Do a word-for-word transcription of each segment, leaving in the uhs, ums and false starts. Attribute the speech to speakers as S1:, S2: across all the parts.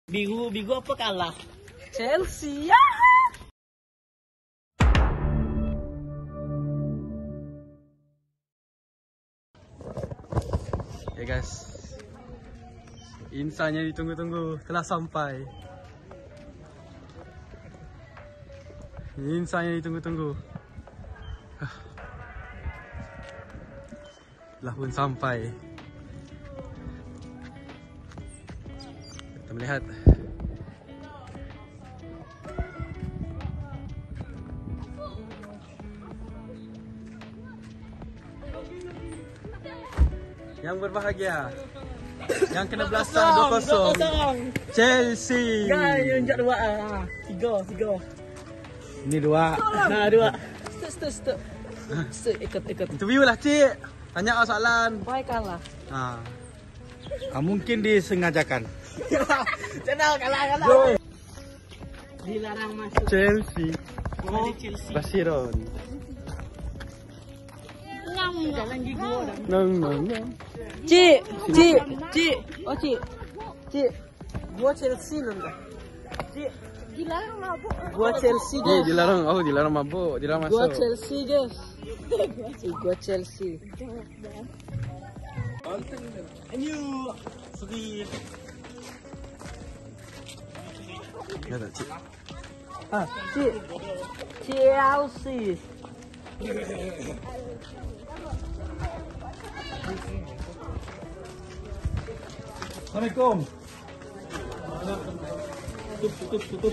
S1: Biru, biru apa kalah?
S2: Chelsea ya.
S3: Oke guys, insanya ditunggu-tunggu telah sampai. Insanya ditunggu-tunggu telah pun sampai. Kita melihat yang berbahagia, yang kena belasah dua kosong, Chelsea.
S1: Ya, yang jak dua ah. Tiga, tiga.
S3: Ini dua.
S1: Nah, dua. Stop, stop, stop. Stop, ikut, ikut.
S3: Interview lah cik. Tanya soalan.
S1: Why kalah?
S3: Ha.
S4: Ah, mungkin disengajakan.
S1: Channel kalah, kalah. Dilarang masuk.
S3: Chelsea.
S1: Oh, Chelsea.
S3: Basiron.
S1: Jalan gigi gua dah.
S3: Nang nang nang.
S1: Cik, cik, cik. Oh, cik. Cik. Gua Chelsea nanda. Cik. Dilarang mabuk. Gua Chelsea
S3: Eh,
S1: guys.
S3: dilarang. Oh, dilarang mabuk. Dilarang masuk.
S1: Gua Chelsea guys. Gua Chelsea. Ayo. Sedih.
S3: Ya tak cik.
S1: Ah, cik. Chelsea.
S4: Assalamualaikum.
S1: Tutup, tutup, tutup.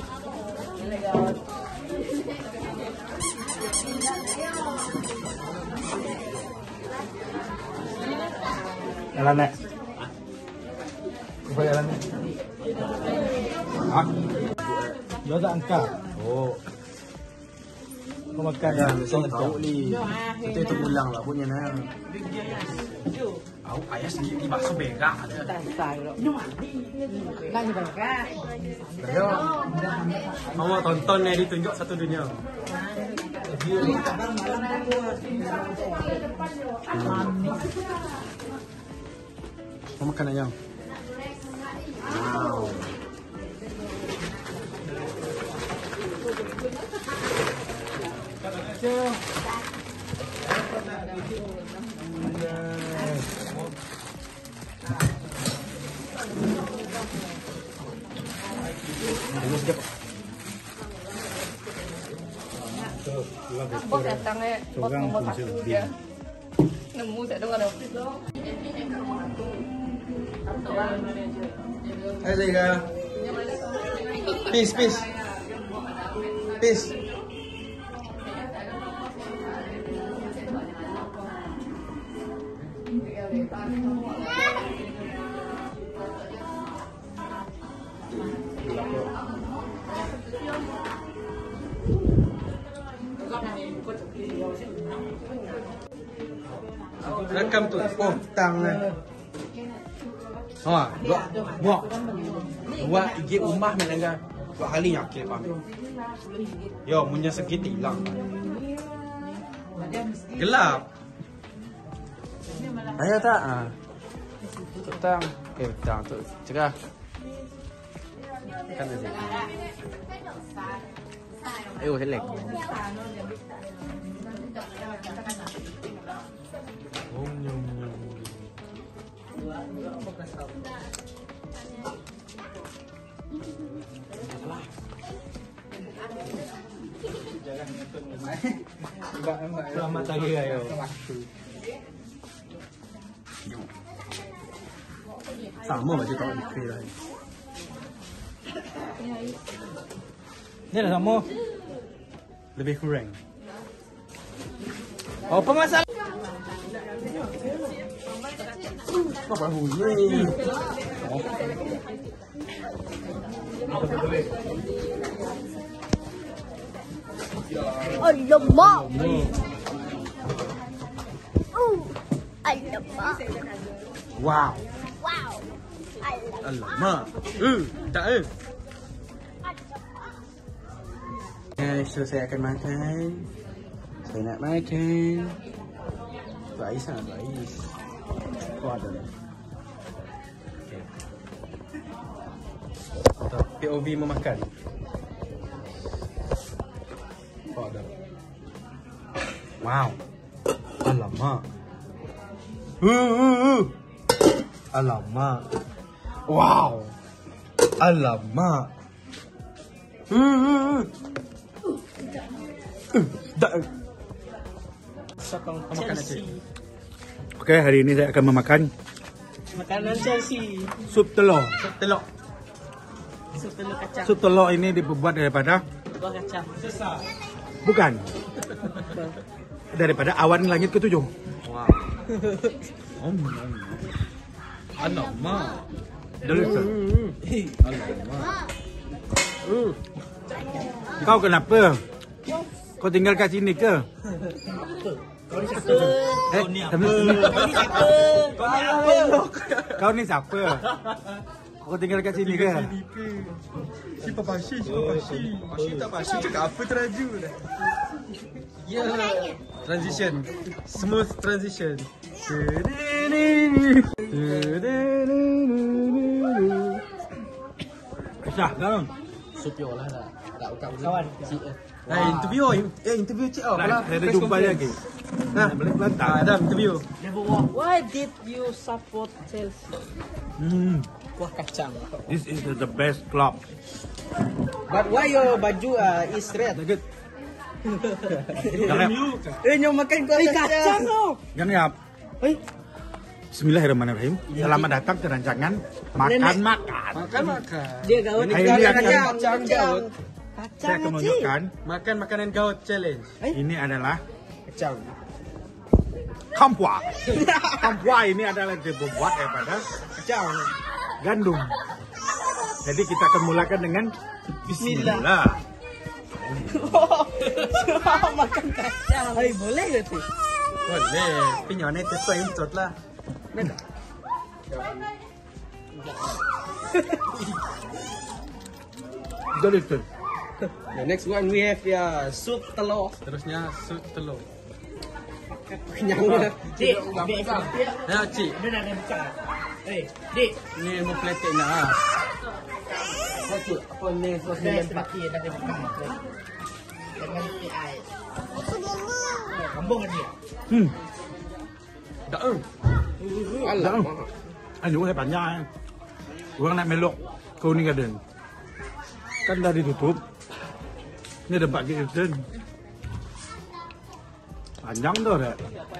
S4: Jalan nek. Coba jalan nek. Ah. Dua tak angka. Oh. Kau makan
S3: Ya, saya tahu ni. Itu itu ulang lah punya nah. Aku ayah sendiri di bakso berak. Ayo. Mau tonton ni ditunjuk satu dunia. Mau makan ayam. Wow.
S2: Bos datangnya bos nomor satu dia. Nemu tak dengar dah.
S3: Hai Zega. Peace, peace. Peace. Rekam tu. Oh, tangan. Ha, dua, buat. Buat I G rumah mana kan? Dua kali yang kira pamit. Yo, punya sikit hilang. Gelap. Ayah tak? Ah. Petang. Eh, petang tu. Cerah. Kan ada. Ayo, helek. Oh, nyum nyum.
S4: Selamat pagi ayo.
S3: Sama macam tak dikira lah.
S4: Ni lah sama.
S3: Lebih kurang.
S4: Apa masalah?
S3: Apa bunyi?
S5: Alamak. Uh, alamak.
S3: Wow.
S5: Wow.
S3: Alamak. Eh, tak eh. Guys, so saya akan makan. Saya nak makan. Tuan Ais lah, Tuan Ais. Kau ada. Okay. P O V memakan. Oh, dah. Wow. Alamak. Uh, uh, uh. Alamak. Wow. Alamak. Uh, uh, uh. Uh, dah. Sokong makan aja.
S4: Oke, hari ini saya akan memakan
S1: Makanan Chelsea.
S4: sup telur.
S3: Sup telur.
S1: Sup telur kacang.
S4: Sup telur ini dibuat daripada
S1: Buah kacang.
S4: bukan daripada awan langit ketujuh.
S3: Wow. Om. Alamak.
S4: Delicious.
S3: Alamak.
S4: Kau kenapa? Kau tinggal kat sini ke? Eh, tapi kau ni siapa? Kau tinggal kat sini ke?
S3: Si Papa Shi, si Papa Shi. Papa Shi tak Papa Shi cakap apa teraju dah. Ya. Transition. Smooth transition.
S4: Kisah kan?
S3: Supio lah dah. Tak ukap
S1: Kawan.
S3: Eh, interview. Eh, interview cik oh.
S4: Nah, saya dah jumpa lagi.
S3: Nah,
S4: Boleh bantah.
S3: ah, dah interview.
S1: Why did you support Chelsea?
S4: Hmm,
S1: Buah kacang.
S4: this is the best club.
S1: But why your baju uh, is red?
S4: Dekat. Jangan.
S1: Eh, nyom makan buah kacang tu.
S4: Jangan ya.
S1: Hei,
S4: Bismillahirrahmanirrahim. Selamat datang ke rancangan makan makan.
S3: Makan makan.
S1: dia gaut
S4: Hari ini akan-
S1: kacang. Kacang.
S4: Saya
S1: Kacang
S4: akan
S1: Cik.
S4: menunjukkan
S3: Makan makanan gaut challenge.
S4: ini adalah
S1: Kacang.
S4: kampua. Kampua ini adalah dibuat daripada
S1: Kacang.
S4: gandum. Jadi kita akan mulakan dengan Bismillah.
S1: Makan kacang. Hai, boleh ke tu?
S3: Boleh. Pinyo ni sesuai untuk lah.
S4: Delicious.
S1: The next one we have ya sup telur.
S3: Terusnya sup telur.
S1: Kenyang dah. Cik, ambil ais dia.
S3: Ya, cik.
S1: Dia dah nak buka. Eh, Dik.
S3: Ni mau peletek nak ah.
S1: Oh, Cik, apa ni sos ni lempak?
S6: Dah ada buka. Dengan isi ais. Kambung kan dia?
S4: Hmm.
S3: Tak eh.
S4: Alamak. Aduh, saya panjang. Orang nak melok ke Uni Garden. Kan dah ditutup. Ini ada Pak Garden. Panjang tu dah.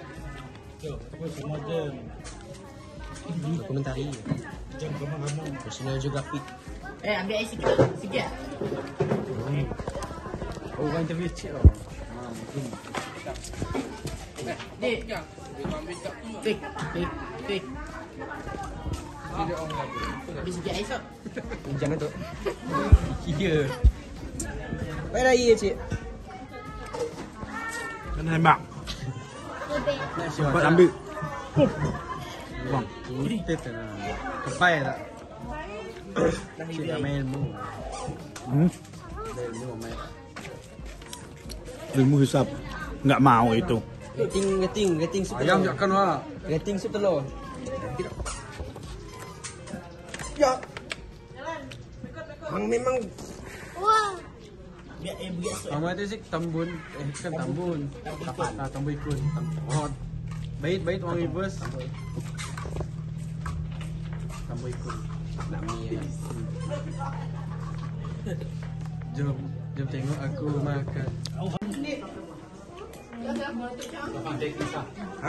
S3: Dokumentari. National Geographic.
S6: Eh, ambil ais sikit. Sikit.
S3: Oh, orang interview cik oh.
S6: Dik. Tik. Tik. Tik. Ambil sikit ais tak?
S3: Jangan tu. Iya.
S1: Baik raya, Cik.
S4: Kan hemat. Cepat ambil. Bang.
S3: Ini kita lah. Kepai tak? Cik tak main ilmu.
S4: Hmm.
S3: Ilmu main.
S4: Ilmu hisap. Enggak mau itu.
S1: Rating, rating, rating sup
S3: Ayam
S1: telur.
S3: jakkan wah.
S1: Rating sup telur. Ya. Memang memang
S6: Biar eh bagi ais.
S3: Kamu itu sih tambun. Eh, kan tambun. Ah, tambu ikut. Oh. Bait, bait orang reverse. Tambu ikut. Nak mi. Jom, jom tengok aku makan. Ha?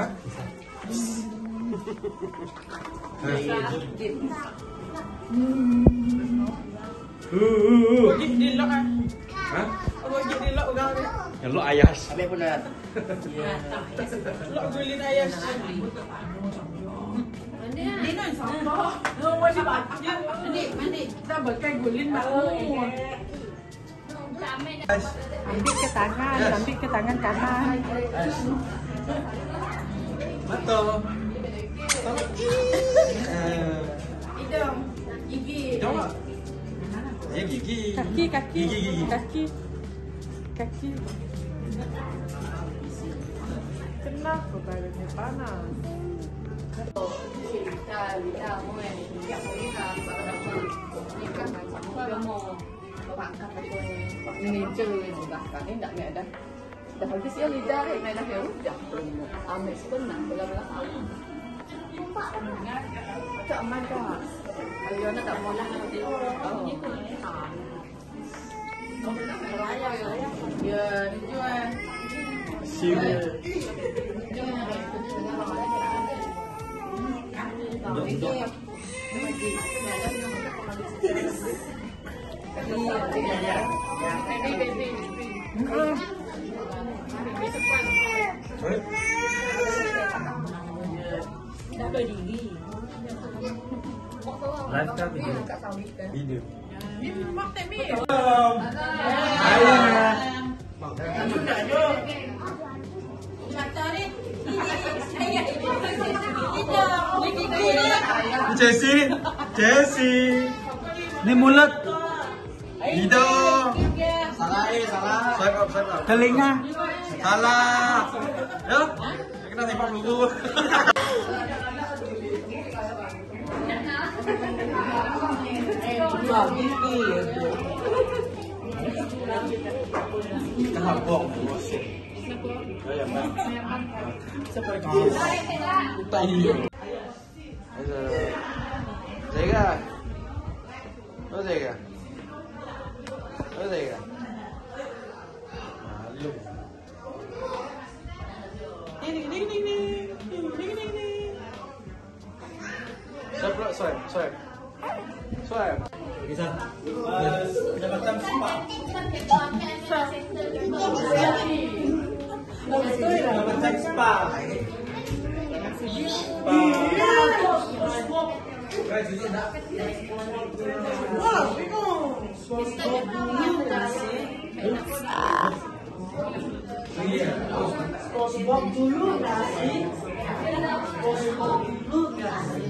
S1: di lock ah.
S3: Ha?
S1: Apa gigi di lock orang ni?
S3: Yang lo ayas.
S6: Ambil pun dah.
S1: Lock gulin ayam. Kita bakal gulin baru. Ambil ke tangan, ambil ke tangan kanan.
S3: Mata.
S6: Hidung. Gigi.
S3: Jom. Ya gigi.
S1: Kaki, kaki,
S3: Gigi, gigi.
S1: kaki, kaki. Kenapa badannya panas?
S2: Lidah, lidah, mau yang yang lidah, ini kan macam dia mau makan apa manager juga kan ini tak ada. Dah habis ya lidah, main dah ya udah. Ambil sebenarnya belah-belah. Tak aman dah. Kalau nak tak mau lah nanti. Ya, dijual.
S3: Siu.
S4: Lifestyle video.
S3: Video. Jessie, Jessie.
S4: Ini mulut,
S3: Lidah.
S6: Salah eh, salah.
S3: Swipe up, swipe up.
S4: telinga.
S3: Salah. Ya, kita simpan dulu. Kahapok. Ayan ba? Tayo. Teka. Oh, teka. Oh, teka. Malu. Swipe, swipe, swipe. Swipe.
S6: Bisa. Pendapatan spa. Pendapatan spa. Spongebob dulu kasih. Spongebob dulu kasih.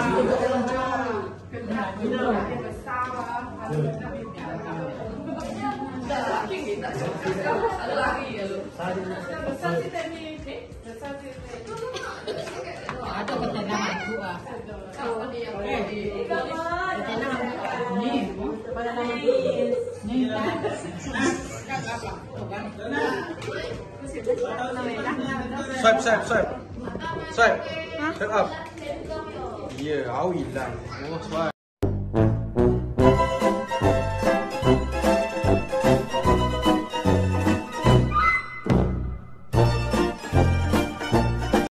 S1: Ada ketenangan juga. Nih, pada nama nih.
S3: Swipe, swipe, swipe. Swipe. Swipe up. Ya, awil lah. Oh, swipe.